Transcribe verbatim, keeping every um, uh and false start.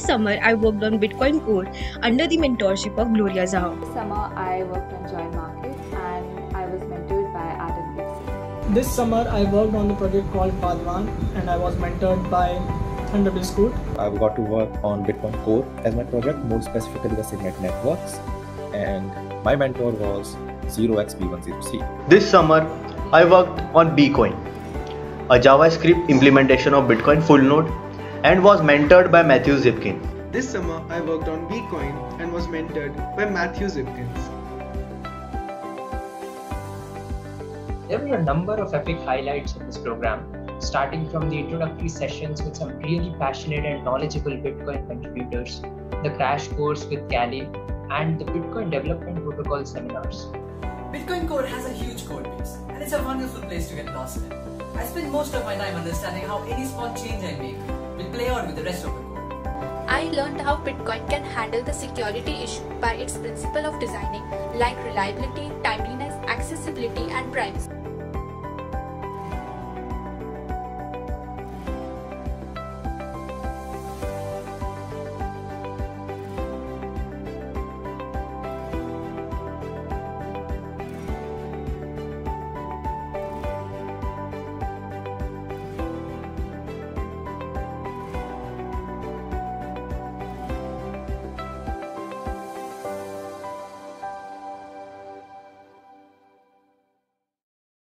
summer, I worked on Bitcoin Core under the mentorship of Gloria Zaha. This summer, I worked on Join Market and I was mentored by Adam Gibson. This summer, I worked on the project called Padwan and I was mentored by Thunder Biscuit. I've got to work on Bitcoin Core as my project, more specifically the Signet Networks, and my mentor was zero x B ten C. This summer, I worked on Bcoin, a JavaScript implementation of Bitcoin full node, and was mentored by Matthew Zipkin. This summer, I worked on Bcoin and was mentored by Matthew Zipkins. There were a number of epic highlights of this program, starting from the introductory sessions with some really passionate and knowledgeable Bitcoin contributors, the crash course with Cali, and the Bitcoin development protocol seminars. Bitcoin Core has a huge code base, and it's a wonderful place to get lost in. I spend most of my time understanding how any small change I make will play out with the rest of the code. I learned how Bitcoin can handle the security issue by its principle of designing, like reliability, timeliness, accessibility, and privacy.